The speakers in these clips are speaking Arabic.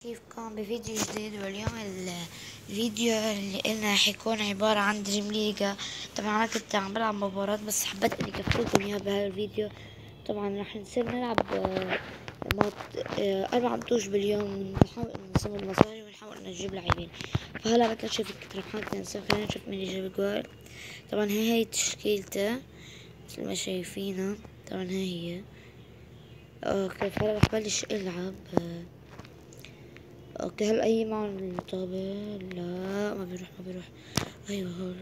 كيفكم بفيديو جديد. واليوم الفيديو اللي قلنا حيكون عبارة عن دريم ليجا. طبعا أنا كنت عم بلعب مباراة بس حبيت إني كفيلكم إياها بهذا الفيديو. طبعا رح نصير نلعب 4 ماتش باليوم، نحاول نصمم مصاري ونحاول إن نجيب لاعبين. فهلا بدنا نشوف الربحات ننسى، خلينا نشوف مين يجيب جول. طبعا هي تشكيلته مثل ما شايفينها. طبعا هي اوكي. فهلا رح بلش العب. اوكي هل اي معه الطابة؟ لا ما بيروح. ايوه هو.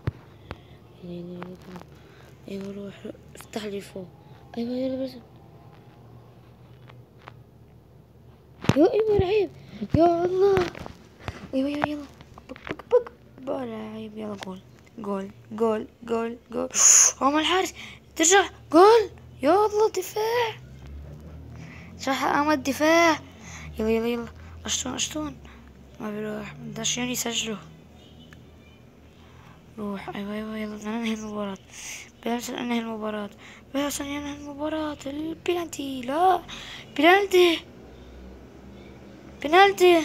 ايوه روح افتح لي فوق. ايوه يلا بس. ايوه لعيب. يا الله. ايوه يلا. بك بقى لعيب. يلا جول جول. عمر الحارس ترجع جول. يا الله دفاع. صح قام الدفاع. يلا اشتون ما بيروح. بدناش يسجلوا. روح. ايوه يلا بدنا ننهي المباراة. بس ننهي المباراة. البينالتي. لا بينالتي.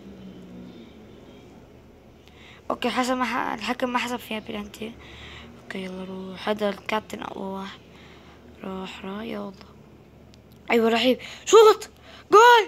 اوكي حسب ما الحكم ما حسب فيها بينالتي. اوكي يلا روح. هذا الكابتن اقوى واحد. روح يلا. ايوه رهيب. شوط. جول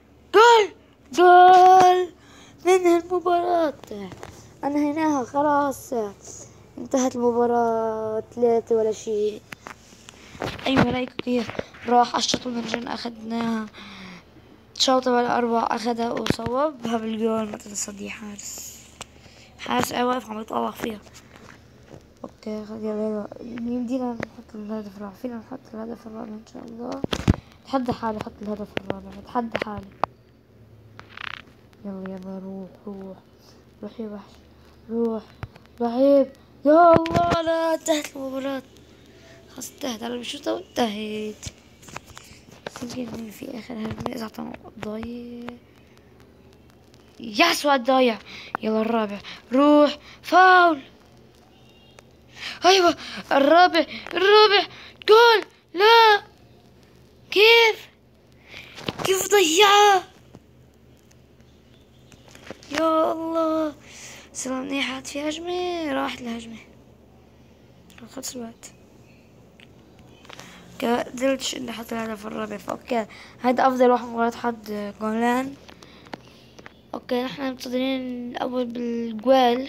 جول. ننهي المباراة. انهيناها خلاص. انتهت المباراة 3 ولا شيء. ايوه رايك كيف راح الشوط ونرجع اخدناها. شوطة ولا 4 اخدها وصوبها بالجول. ما تتصدي حارس واقف عم يتطوق فيها. اوكي يلا يمدينا نحط الهدف الرابع. فينا نحط الهدف الرابع ان شاء الله. تحدى حالي حط الهدف الرابع. تحدى حالي. يلا روح يا وحش. روح رهيب. يا الله لا انتهت المباراة. خلاص انتهت على الشوطة وانتهت. يمكن في اخر هرمي اذا اعطانا ضايع. يا سواد ضايع. يلا الرابع. روح فاول. ايوه الرابع جول. لا كيف ضيعها. يا الله. سلام نيحت في هجمة. راحت الهجمة. خلص الوقت. قدرتش اني احط الهدف الرابع. فاوكي هيدا افضل واحد مباراة حط جولان. اوكي نحن متصدرين الاول بالجوال.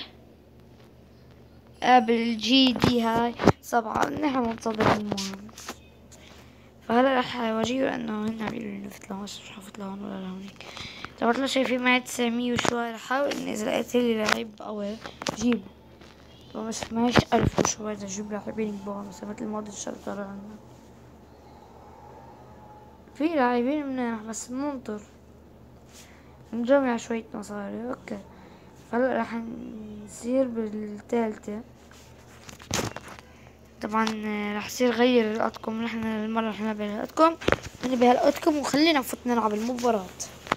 بالجي دي هاي 7. نحن متصدرين المهم. فهلا رح اواجهه لانه هن عم يقولوا لي نفوت لهون. مش رح افوت لهون ولا لهونيك. طبعا شايفين معي 900 وشوي. رح احاول اني اذا لقيت لي لعيب قوي جيبه. طبعا مش معيش 1000 وشوي بدي اجيب لاعبين كبار مثل مودريتش طلع عنا. في لاعبين منيح بس منطر نجمع شوية مصاري. اوكي هلا رح نصير بالثالثة. طبعا رح يصير غير الأطقم. نحن المرة رح نلعب الأطقم. نبي هالأطقم وخلينا نفوت نلعب المباراة.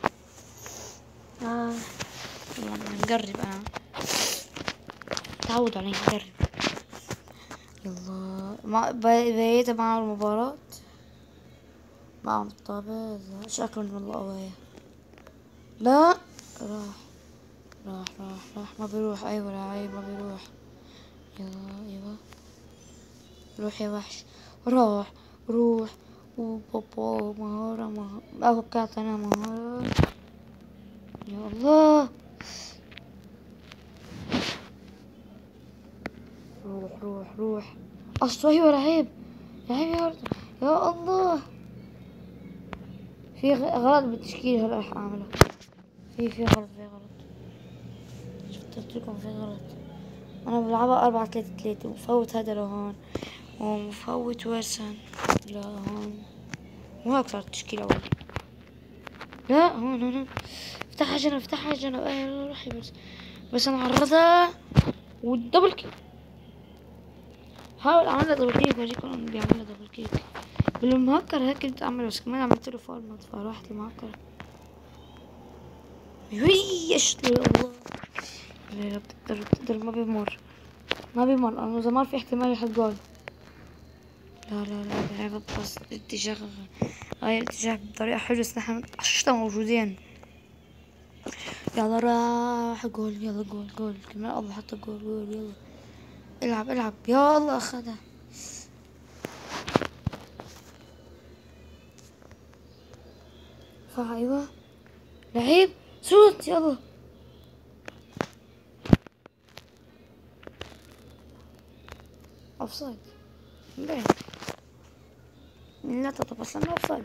طبعا نقرب. أنا تعودوا علي نقرب. يلا ما بقيت معه المباراة. معهم الطابة. شكلهم والله قوايا. لا راح ما بيروح. ايوه لعيب ما بيروح. يلا ايوه روح يا وحش. روح وبابا مهارة اهو بتاعتنا مهارة. يا الله. روح اصلا. ايوه لعيب يا الله. في غلط بالتشكيل. هلا رح اعمله. في غلط. شفت لكم في غلط. انا بلعبها 4-3-3 ومفوت هذا لهون ومفوت ويرسن لهون. مو اكثر التشكيلة اول. لا هون افتحها جنب. ايه روحي بس انا عرضها والدبل كيك. حاول اعملها دبل كيك وريكم انه بيعملها دبل كيك. بالمهكر هيك كنت اعمله بس كمان عملت له فورمات فراحت المهكر. اشتري الله. لا بتقدر ما بيمر لانه اذا مر في احتمال يحط جول. لا لعبة بس الاتجاه. هاي الاتجاه بطريقة حلوة. نحن 10 موجودين. يلا راح جول، يلا جول جول كمان، الله حط جول جول، يلا العب العب، يلا اخدها. ايوه لعيب شوت، يلا اوفسايد. باين لا تتبصلنا اوفسايد.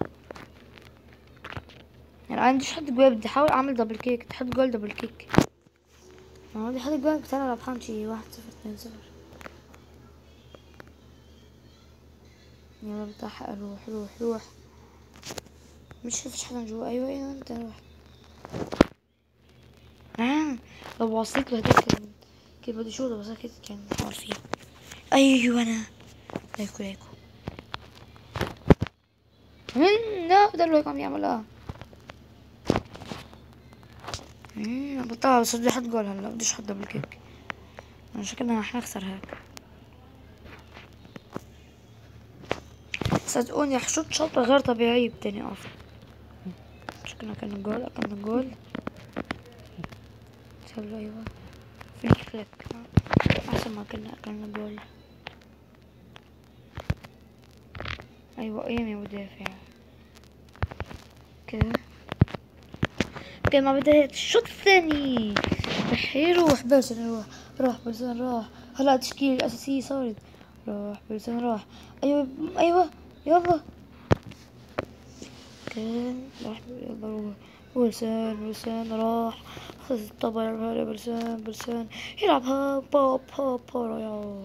يعني عنديش حد جوال، بدي احاول اعمل دبل كيك، تحط جول دبل كيك. ما هو دي حد جوال بتاعنا ربحان شي 1-0 2-0. يلا بتاع روح روح روح، مش فيش حدا جوا. ايوه ايوه انت روح. لو وصلت له هداك كيف بدي شوطه، بس اكيد كان بحاول فيها. ايوه انا ليكو ليكو لا ده اللي هيك عم يعملها. بطلع، بس بدي احط جول هلا، بديش احط دبل كيك، انا شكلنا رح نخسر هيك. صدقوني رح شوط شوطة غير طبيعية بتاني اوف. شكلنا اكلنا جول، اكلنا جول. يلا ايوه فينك فليك، احسن ما اكلنا جول. ايوه ايام يا مدافع كده. اوكي ما بدأت الشوط الثاني. رح يروح بلسن، يروح راح بلسن، راح هلا التشكيلة الأساسية صارت. راح بلسن راح. أيوة أيوة يلا كان راح، يلا روح بلسن راح. خذ الطبع يلعبها بلسن يلعبها بوب هوب يا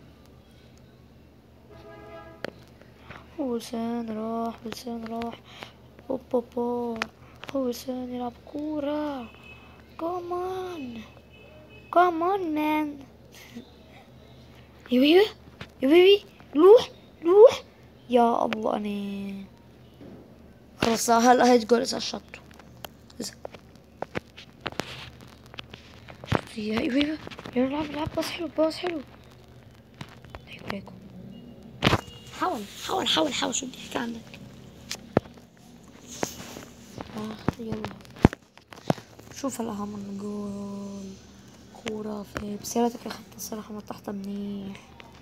بلسن راح بوب بوب بوب. هو بلسن يلعب كورة. كمان Come on man. يا بيبي يا بيبي روح روح. يا الله انا خلص هلا هاي جول اذا شطوا. يا بيبي يلا العب العب، باص حلو باص حلو. هيك هيك حاول شو بدي احكي عنك. يلا شوف هلا عملنا جول خرافي، بس يا ريتك اخذت الصراحة مطحتها منيح.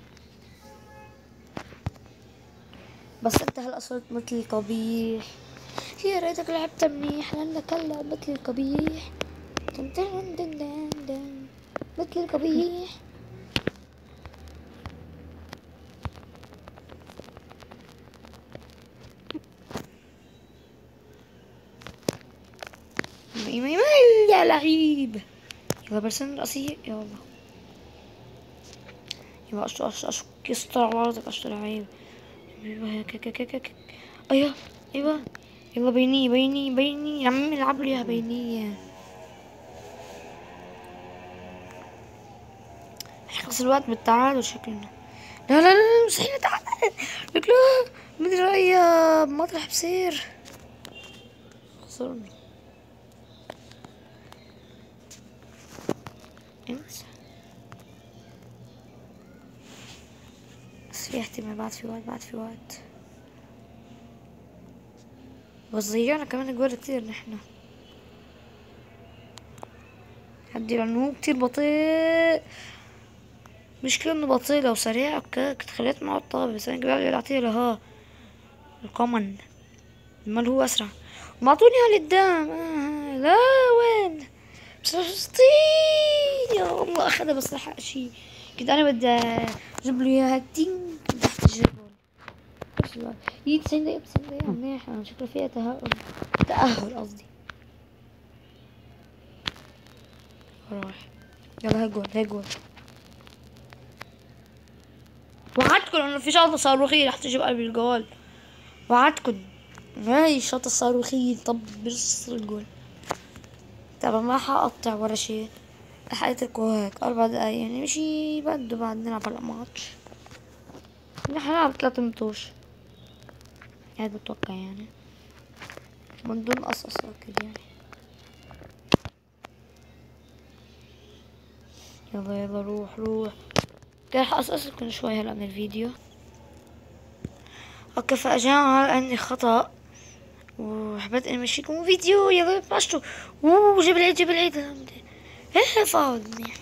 بس انت هلا صرت مثل القبيح. يا ريتك لعبت منيح لانك هلا مثل القبيح. دن دن دن دن دن. مثل القبيح. يا لعيب. يلا برسم رأسية يلا. يلا اشو يسطر على ارضك اشو لعيب. ايوه ايوه يلا بيني يا عمي العب لي يا بينية. يخلص الوقت بالتعادل شكلنا. لا لا لا مستحيل نتعادل. لك لا مدري اي مطرح بصير. خسرنا. انسى. بس في احتمال بعد في وقت بس ضيعنا كمان جوال كتير نحنا. هدي لانه كتير بطيء. مشكلة انه بطيء، لو سريع اوكي كنت خليت معه الطابة، بس انا قبل اعطيه لها الكومن. امال هو اسرع. ما اعطوني لقدام. لا وين بس فلسطين يا الله اخذها، بس لحق شي كنت انا بدي اجيب له اياها تين تحت الجبل. بس الوقت 90 دقيقة 90 دقيقة منيح، انا شكله فيها تأهل قصدي. راح يلا هاي جول وعدكم انه في شوطة صاروخية رح تجي بقلب الجول. وعدكم هاي الشوطة الصاروخية طب بنص الجول. طبعا ما حقطع ولا شي، حيتركوا هيك 4 دقايق يعني مشي بده بعد نلعب هلا ماتش. نحن نلعب 3 متوش هاد بتوقع يعني من دون قصص اكيد يعني. يلا روح كان حقصص لكم شوي هلا من الفيديو. اوكي فاجانا عندي خطأ وحبيت اني امشيكم فيديو. يلا باشتو. جيب العيد جيب العيد. ايه فاول منيح.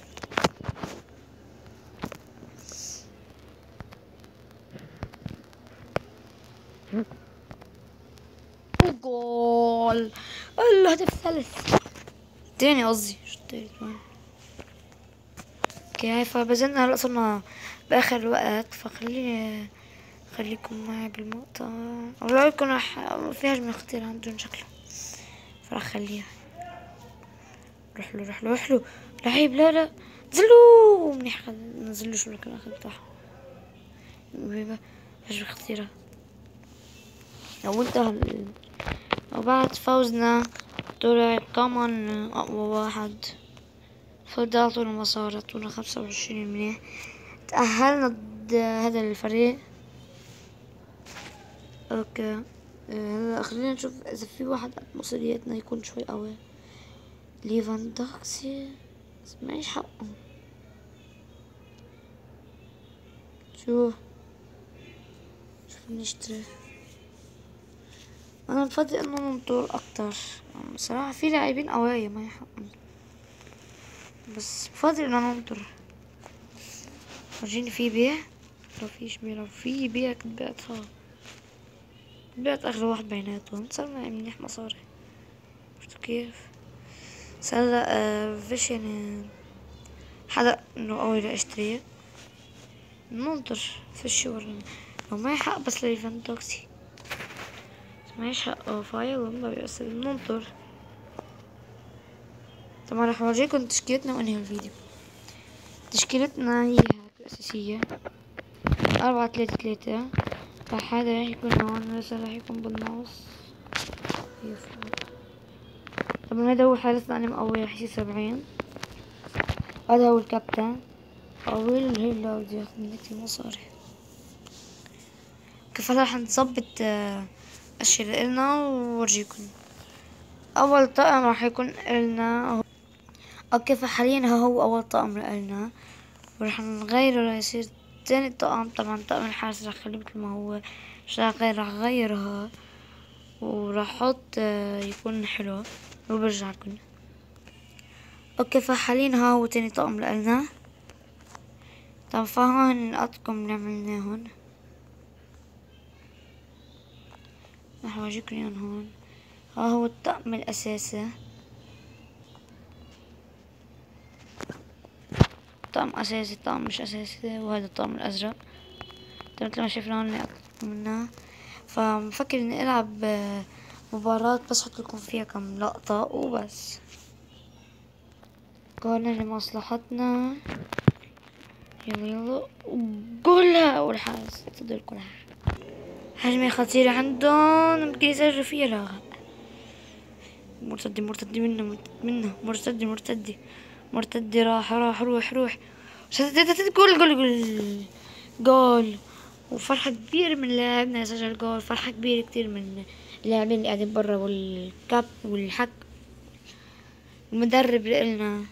جول. الهدف الثالث تاني قصدي مش التالت كمان. اوكي هاي فبزلنا هلا صرنا باخر الوقت، خليكم معي بالمقطع. رايكم راح في هجمة خطيرة عندهم شكله، فراح خليها. روح له لعيب. لا نزلوا منيح. نزلوا شو كان اخذ بتاعهم. هجمة خطيرة. لو انتهى وبعد فوزنا طلع كمان اقوى واحد. فده اعطونا مصاري، اعطونا 25 منيح. تأهلنا ضد هذا الفريق. اوكي هلا خلينا نشوف اذا في واحد قد مصرياتنا يكون شوي قوي. ليفاندوفسكي بس معيش حقه. شوف نشتري. انا بفضل انه ننطر اكتر بصراحة. في لاعبين قوايا ما يحقهم، بس بفضل انه ننطر. ورجيني في بيع. لو فيش بيع، لو في بيع كنت بعتها. بعت اغلى واحد بيناتهم، صار معي منيح مصاري. شفتوا كيف؟ هلا فيش يعني حدا انه قوي لاشتريه. ننطر فيش ورا. لو معي حق بس ليفاندوفسكي معيش حق فايل ما بيأثر. ننطر. طبعا راح اورجيكم تشكيلتنا وانهي الفيديو. تشكيلتنا هي الأساسية 4-3-3. فهذا راح يكون هون، هذا راح يكون بالنص. طبعا هذا هو حارسنا، أنا مقوي راح يصير 70. هذا هو الكابتن قوي اللي هي اللي بده ياخد مني كتير مصاري. كيف هلا رح نظبط أشياء اللي إلنا وورجيكم. أول طقم راح يكون إلنا. اوكي فحاليا هو اول طقم لنا، ورح نغيره ليصير تاني طقم. طبعا طقم الحارس رح خليه مثل ما هو، مش رح غيرها وراح احط يكون حلو وبرجع لكم. اوكي فحاليا هو تاني طقم لنا. طب فهون نقطكم اللي عملناهن رح اورجيكم اياهم هون. ها هو الطقم الاساسي. طقم اساسي، طقم مش اساسي، وهذا الطقم الازرق. مثل ما شفنا هون منها. فمفكر اني العب مباراة بس احط لكم فيها كم لقطة وبس. قولنا لمصلحتنا. يلا قولها والحارس تقدر كلها. هجمة خطيرة عندهم يمكن يسجلوا فيها. لا مرتدي منه مرتدي راح روح جول. جول. وفرحة كبيرة من لاعبنا سجل جول. فرحة كبيرة كتير من اللاعبين اللي قاعدين برا والكاب والحك المدرب لنا.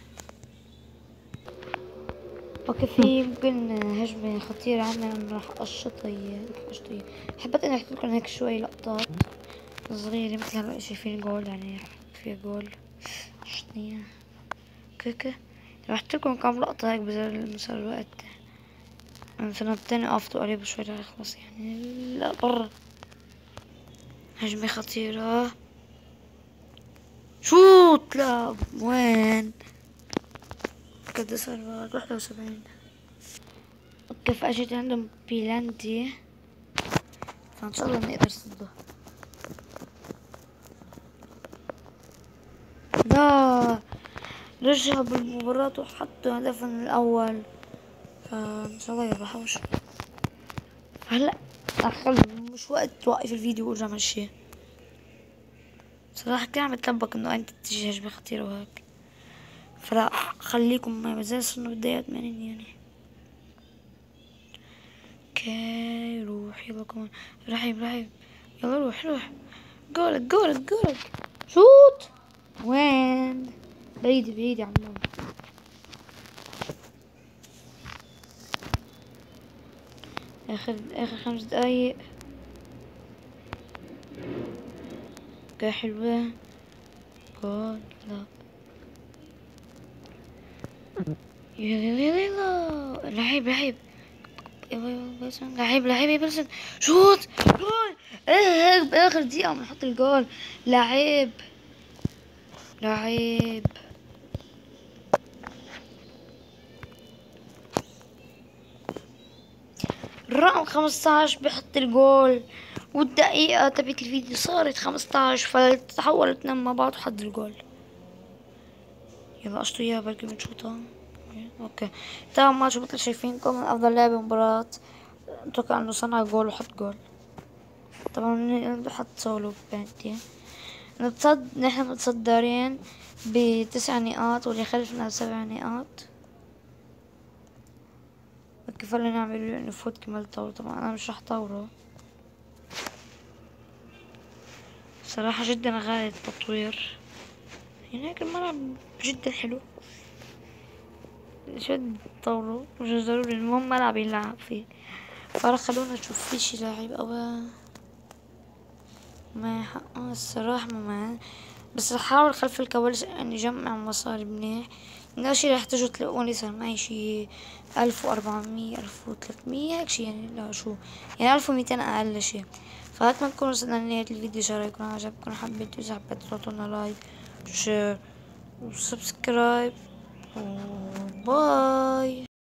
اوكي في يمكن هجمة خطيرة عنا راح قشطي. حبيت اني احكي لكم هيك شوي لقطات صغيرة مثل هلا شايفين جول يعني احط فيها جول شنية كيكة. راح احط لكم كم لقطة هيك بصير الوقت. مثلا التاني افضل قريب شوي راح يخلص يعني. لا برا هجمة خطيرة. شوت. لا وين قد صار 71. اوكي فاجت عندهم بيلانتي، فان شاء الله نقدر نصده. لا رجعوا بالمباراة وحطوا هدفهم الأول، فإن شاء الله يربحوا. هلا مش وقت توقف الفيديو وارجع مشي. صراحة كان عم بتلبك انه انت تجي هجمة خطيرة وهيك، فلا خليكم معي. بس صرنا بالدقيقة 80 يعني. اوكي روح يلا كمان. رحيب يلا روح. جولك شوت. وين بعيد يا عمو. اخر 5 دقايق. اوكي حلوة. جول لا. يلا يلا يلا، لعيب لعيب. لعيب لعيب يا بلسن، شوت جول. ايه هيك باخر دقيقة بنحط الجول. لعيب لعيب. الرقم 15 بيحط الجول، والدقيقة تبعت الفيديو صارت 15، فتحولت اتنين مع بعض وحط الجول. يلا اشطوا اياها بركي بنشوطها. اوكي تمام ماتش مثل شايفينكم من افضل لاعب مباراة. اتوقع انه صنع جول وحط جول. طبعا بحط سولو بنتي. نحن متصدرين ب9 نقاط، واللي خلفنا ب7 نقاط. كيف اللي نعمل نفوت كمال طور؟ طبعا انا مش رح طوره. صراحة جدا غالي التطوير. هناك الملعب جدا حلو. شد طوره مش ضروري، المهم ملعب يلعب فيه. فرح خلونا نشوف في شي لاعب او ما حقه الصراحة ما. بس رح احاول خلف الكواليس اني اجمع مصاري منيح. من شي رح تجوا تلاقوني صار معي شي 1400 1300 هيك شي يعني. لا شو يعني 1200 اقل شي. فأتمنى تكونوا وصلنا لنهاية الفيديو. شو رايكم؟ عجبكم؟ حبيتوا؟ إذا حبيتوا تعطونا لايك وشير وسبسكرايب وباي.